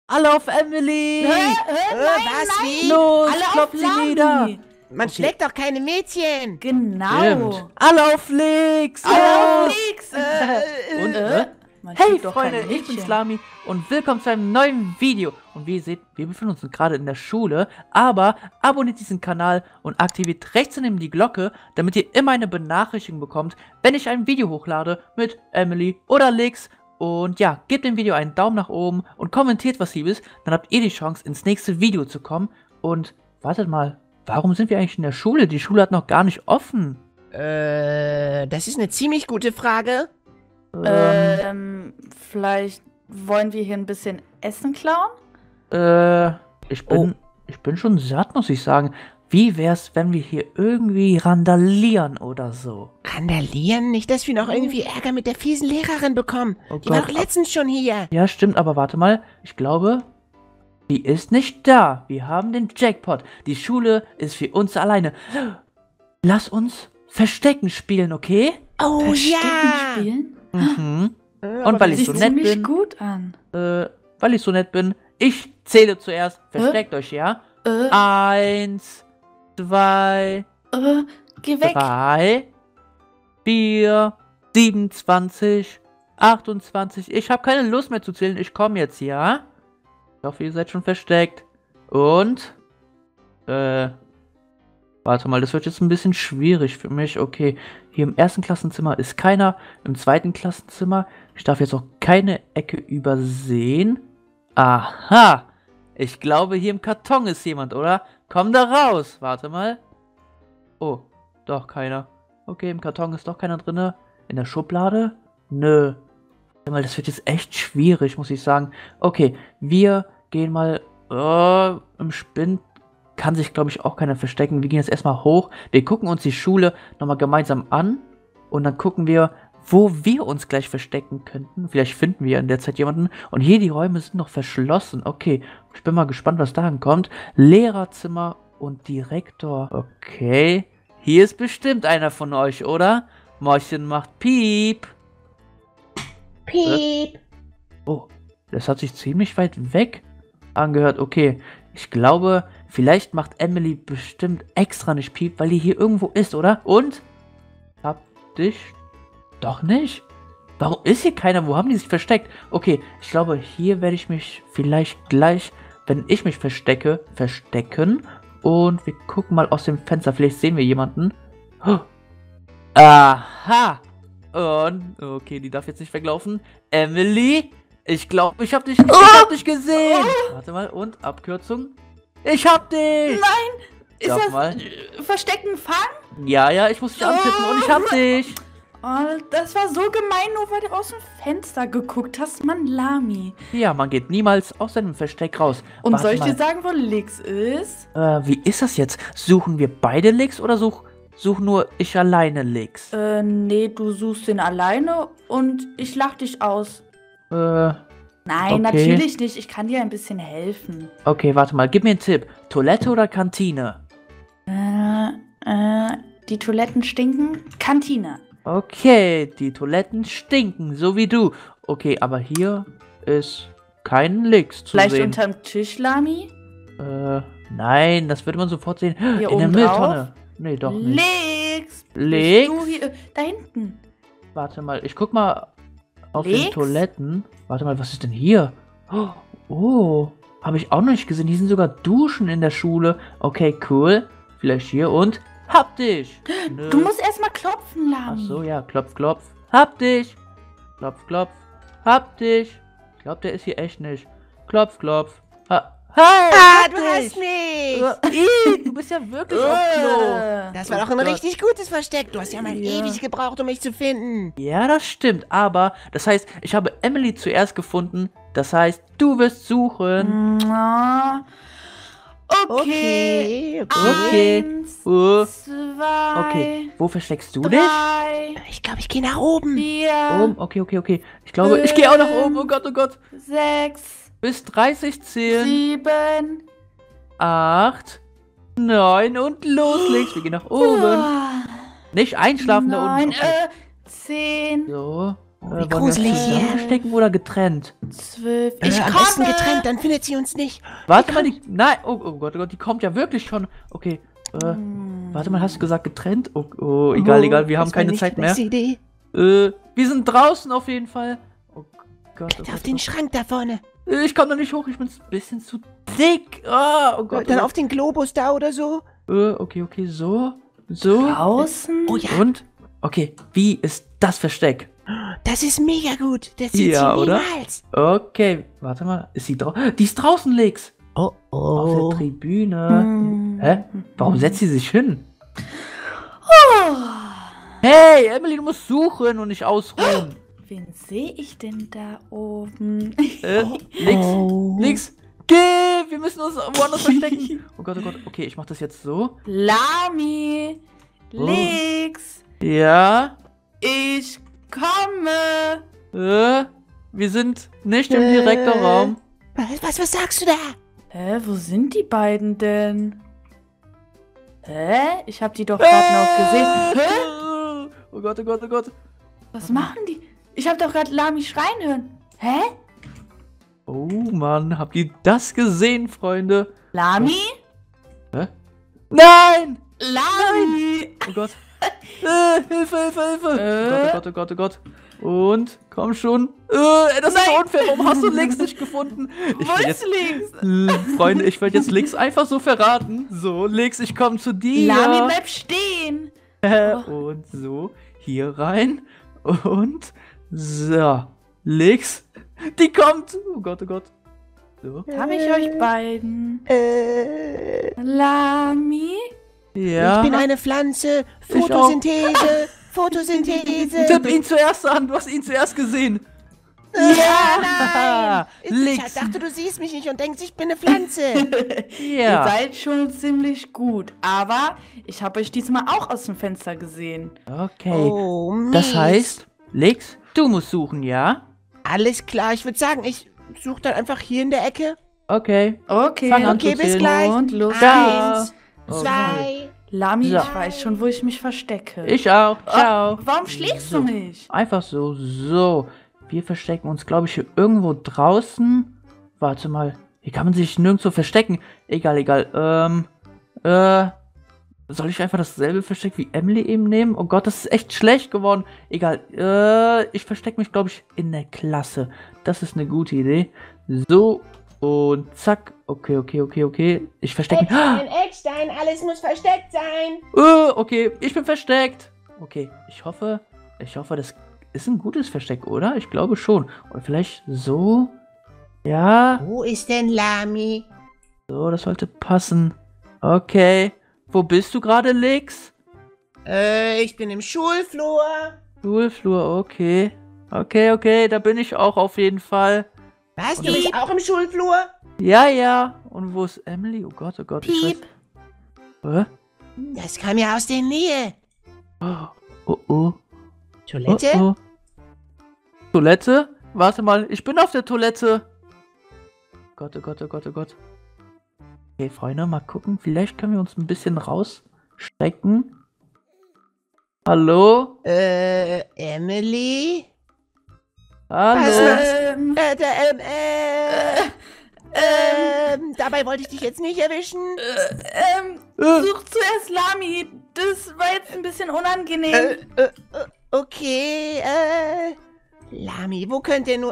Alle auf Emily! Was, nein. wie? Los, Alle auf klopft sie Lami. nieder! Man Okay. schlägt doch keine Mädchen. Genau. Stimmt. Alle auf Lix! Alle auf Los! Lix. Und, Man Hey schiebt doch Freunde, keine ich bin Mädchen. Slami und willkommen zu einem neuen Video. Und wie ihr seht, wir befinden uns gerade in der Schule, aber abonniert diesen Kanal und aktiviert rechts daneben die Glocke, damit ihr immer eine Benachrichtigung bekommt, wenn ich ein Video hochlade mit Emily oder Lix. Und ja, gebt dem Video einen Daumen nach oben und kommentiert was Liebes, dann habt ihr die Chance, ins nächste Video zu kommen. Und wartet mal, warum sind wir eigentlich in der Schule? Die Schule hat noch gar nicht offen. Das ist eine ziemlich gute Frage. Vielleicht wollen wir hier ein bisschen Essen klauen? Ich bin schon satt, muss ich sagen. Wie wär's, wenn wir hier irgendwie randalieren oder so? Randalieren? Nicht, dass wir noch irgendwie Ärger mit der fiesen Lehrerin bekommen. Oh Die war Gott. doch letztens schon hier. Ja, stimmt, aber warte mal. Ich glaube, die ist nicht da. Wir haben den Jackpot. Die Schule ist für uns alleine. Lass uns Verstecken spielen, okay? Oh Verstecken ja. spielen? Mhm. Aber Und weil ich Sieht so nett ziemlich bin, gut an. weil ich so nett bin, ich zähle zuerst. Versteckt euch, ja? 1, 2, Geh weg. 3, 4, 27, 28. Ich habe keine Lust mehr zu zählen. Ich komme jetzt, ja? Ich hoffe, ihr seid schon versteckt. Und, warte mal, das wird jetzt ein bisschen schwierig für mich. Okay, hier im ersten Klassenzimmer ist keiner. Im zweiten Klassenzimmer, ich darf jetzt auch keine Ecke übersehen. Aha, ich glaube, hier im Karton ist jemand, oder? Komm da raus. Warte mal. Oh, doch keiner. Okay, im Karton ist doch keiner drinne. In der Schublade? Nö. Warte mal, das wird jetzt echt schwierig, muss ich sagen. Okay, wir gehen mal. Im Spind kann sich, glaube ich, auch keiner verstecken. Wir gehen jetzt erstmal hoch. Wir gucken uns die Schule nochmal gemeinsam an. Und dann gucken wir, wo wir uns gleich verstecken könnten. Vielleicht finden wir in der Zeit jemanden. Und hier, die Räume sind noch verschlossen. Okay, ich bin mal gespannt, was da kommt. Lehrerzimmer und Direktor. Okay, hier ist bestimmt einer von euch, oder? Mäuschen macht Piep. Piep. Oh, das hat sich ziemlich weit weg angehört. Okay, ich glaube, vielleicht macht Emily bestimmt extra nicht Piep, weil die hier irgendwo ist, oder? Und? Hab dich doch nicht. Warum ist hier keiner? Wo haben die sich versteckt? Okay, ich glaube, hier werde ich mich vielleicht gleich, wenn ich mich verstecke, verstecken. Und wir gucken mal aus dem Fenster. Vielleicht sehen wir jemanden. Oh. Aha. Und, okay, die darf jetzt nicht weglaufen. Emily, ich glaube, ich hab dich gesehen. Warte mal, und Abkürzung. Ich hab dich. Nein. Ist Sag das mal. Verstecken fangen? Ja, ich muss dich antippen und ich hab dich. Oh, das war so gemein, nur weil du aus dem Fenster geguckt hast, Mann, Lami. Ja, man geht niemals aus seinem Versteck raus. Und Warte soll ich mal. dir sagen, wo Lix ist? Wie ist das jetzt? Suchen wir beide Licks oder such nur ich alleine Licks? Nee, du suchst den alleine und ich lach dich aus. Nein, Okay. natürlich nicht. Ich kann dir ein bisschen helfen. Okay, warte mal, gib mir einen Tipp. Toilette oder Kantine? Die Toiletten stinken. Kantine. Okay, die Toiletten stinken, so wie du. Okay, aber hier ist kein Licks zu Vielleicht sehen. unterm Tisch, Lami? Nein, das würde man sofort sehen. Hier In der oben Mülltonne. Nee, doch nicht. Lix. Lix? Bist du hier, da hinten. Warte mal, ich guck mal auf den Lix? Toiletten. Warte mal, was ist denn hier? Oh, habe ich auch noch nicht gesehen. Hier sind sogar Duschen in der Schule. Okay, cool. Vielleicht hier und hab dich. Nö. Du musst erstmal klopfen, Ach Lami. so, ja, klopf, klopf. Hab dich. Klopf, klopf. Hab dich. Ich glaube, der ist hier echt nicht. Klopf, klopf. Hey, hab Du dich. hast mich. Du bist ja wirklich auf Klo. Das war Oh doch ein Gott. richtig gutes Versteck. Du hast ja mal Ja. ewig gebraucht, um mich zu finden. Ja, das stimmt, aber das heißt, ich habe Emily zuerst gefunden. Das heißt, du wirst suchen. Na, okay. Okay. Eins, Okay, zwei, wo versteckst du dich? drei, Ich glaube, ich gehe nach oben. 4, Okay. Ich glaube, ich gehe auch nach oben. Oh Gott. 6, Bis 30 zählen. 7, 8, 9 und los, Links. Wir gehen nach oben. Nicht einschlafen da 9, unten. Okay. 10, So. Wollen wir gruselig uns hier. zusammen verstecken oder getrennt? 12. Am besten getrennt, dann findet sie uns nicht. Warte mal, nein, oh Gott, die kommt ja wirklich schon. Okay, warte mal, hast du gesagt getrennt? Oh, egal, wir haben Das war keine nicht Zeit die mehr. beste Idee. Wir sind draußen auf jeden Fall. Oh Gott, Kletter auf den Schrank da vorne. Ich komme da nicht hoch, ich bin ein bisschen zu dick. Oh Gott. Dann auf den Globus da oder so. Okay, so. Draußen? Oh ja, Und? Okay, wie ist das Versteck? das ist mega gut. Das sieht Ja, sie oder? niemals. Okay, warte mal. Ist sie draußen? Die ist draußen, Lex. Oh, Auf der Tribüne. Hä? Warum setzt sie sich hin? Hey, Emily, du musst suchen und nicht ausruhen. Wen sehe ich denn da oben? Lex, geh, wir müssen uns woanders verstecken. Oh Gott, okay, ich mach das jetzt so. Lami! Oh. Lex! Ja, Ich komme! wir sind nicht im direkten Raum. Was sagst du da? Hä, wo sind die beiden denn? Hä? Ich hab die doch gerade noch gesehen. Hä? Oh Gott. Was machen die? Ich hab doch gerade Lami schreien hören. Hä? Oh Mann, habt ihr das gesehen, Freunde? Lami? Hä? Nein! Lami! Oh Gott. Hilfe. Oh Gott. Und, komm schon. Das ist so unfair. Warum hast du Lex nicht gefunden? Wo ist Lex? Freunde, ich werde jetzt Lex einfach so verraten. So, Lex, ich komme zu dir. Lami, bleib stehen! Und so, hier rein. Und so. Lex, die kommt. Oh Gott. So. Hab ich euch beiden? Lami? Ja. Ich bin eine Pflanze. Ich Photosynthese. Tipp ihn zuerst an. Du hast ihn zuerst gesehen. Nein. Ich Lex. dachte, du siehst mich nicht und denkst, ich bin eine Pflanze. Ihr Ja. seid schon ziemlich gut, aber ich habe euch diesmal auch aus dem Fenster gesehen. Okay. Oh, Das Mist. heißt, Lex, du musst suchen, ja? Alles klar, ich würde sagen, ich suche dann einfach hier in der Ecke. Okay. Okay, Fang an Okay, zu bis zählen. gleich. Und los Ja. geht's. 1, 2. Lami, So. ich weiß schon, wo ich mich verstecke. Ich auch. Ciao. Warum schlägst So. du mich? Einfach so. So. Wir verstecken uns, glaube ich, hier irgendwo draußen. Warte mal. Hier kann man sich nirgendwo verstecken. Egal. Soll ich einfach dasselbe Versteck wie Emily eben nehmen? Oh Gott, das ist echt schlecht geworden. Egal. Ich verstecke mich, glaube ich, in der Klasse. Das ist eine gute Idee. So. Und zack. Okay. Ich verstecke mich. Eckstein, alles muss versteckt sein. Okay, ich bin versteckt. Okay, ich hoffe, das ist ein gutes Versteck, oder? Ich glaube schon. Oder vielleicht so. Ja, Wo ist denn Lami? so, das sollte passen. Okay. Wo bist du gerade, Lex? Ich bin im Schulflur. Schulflur, okay. Okay, da bin ich auch auf jeden Fall. Was, du bist auch im Schulflur? Ja. Und wo ist Emily? Oh Gott. Piep. Hä? Das kam ja aus der Nähe. Oh. Toilette? Toilette? Warte mal, ich bin auf der Toilette. Gott. Okay, Freunde, mal gucken. Vielleicht können wir uns ein bisschen rausstrecken. Hallo? Emily? Hallo? Dabei wollte ich dich jetzt nicht erwischen. Such zuerst Lami. Das war jetzt ein bisschen unangenehm. Okay, Lami, wo könnt ihr nur...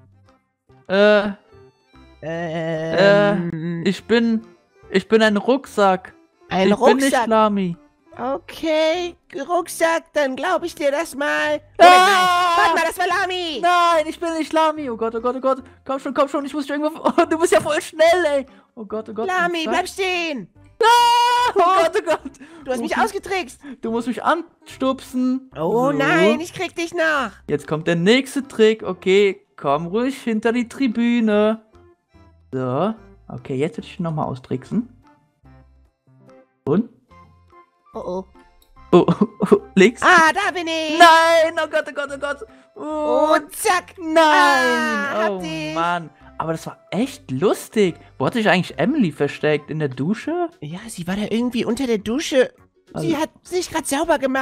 Ich bin ein Rucksack. Ein Ich bin nicht Rucksack. Lami. Okay, Rucksack, dann glaube ich dir das mal. Ah! Moment mal, warte mal, das war Lami. Nein, ich bin nicht Lami. Oh Gott. Komm schon, ich muss dich irgendwo... Oh, du bist ja voll schnell, ey. Oh Gott. Lami, Und zack. bleib stehen. Oh Gott. Du hast mich ausgetrickst. Du musst mich anstupsen. Oh So. nein, ich krieg dich noch. Jetzt kommt der nächste Trick. Okay, komm ruhig hinter die Tribüne. So. Okay, jetzt will ich nochmal austricksen. Und? Oh. Links. Ah, da bin ich. Nein, oh Gott. Und zack. Nein. hab Oh dich. Mann. Aber das war echt lustig. Wo hat sich eigentlich Emily versteckt? In der Dusche? Ja, sie war da irgendwie unter der Dusche. Sie Also- hat sich gerade sauber gemacht.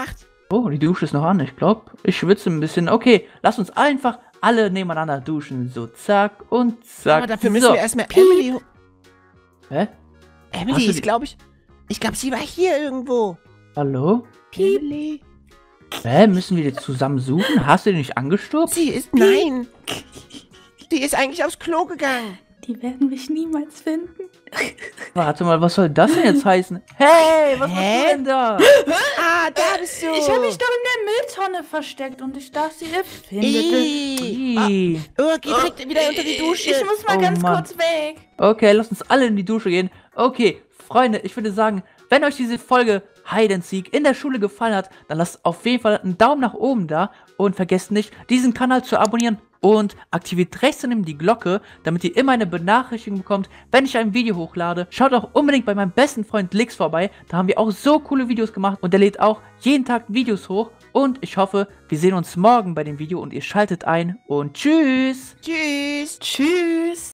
Oh, die Dusche ist noch an. Ich glaube, ich schwitze ein bisschen. Okay, lass uns einfach alle nebeneinander duschen. So, zack und zack. Aber dafür müssen so. wir erstmal Emily... Hä? Hast Emily du ist, die- glaube ich... Ich glaube, sie war hier irgendwo. Hallo? Emily. Hä, müssen wir die zusammen suchen? Hast du die nicht angestupst? Sie ist... Nein. Die ist eigentlich aufs Klo gegangen. Die werden mich niemals finden. Warte mal, was soll das denn jetzt heißen? Hey, was machst Hä? du denn da? Ah, da bist du. Ich habe mich doch in der Mülltonne versteckt und ich dachte, ihr findet es. Ih. Oh, geh direkt wieder unter die Dusche. Ich muss mal Oh ganz Mann. kurz weg. Okay, lasst uns alle in die Dusche gehen. Okay, Freunde, ich würde sagen, wenn euch diese Folge Hide and Seek in der Schule gefallen hat, dann lasst auf jeden Fall einen Daumen nach oben da und vergesst nicht, diesen Kanal zu abonnieren und aktiviert rechts daneben die Glocke, damit ihr immer eine Benachrichtigung bekommt, wenn ich ein Video hochlade. Schaut auch unbedingt bei meinem besten Freund Lix vorbei, da haben wir auch so coole Videos gemacht und der lädt auch jeden Tag Videos hoch. Und ich hoffe, wir sehen uns morgen bei dem Video und ihr schaltet ein und tschüss! Tschüss. Tschüss.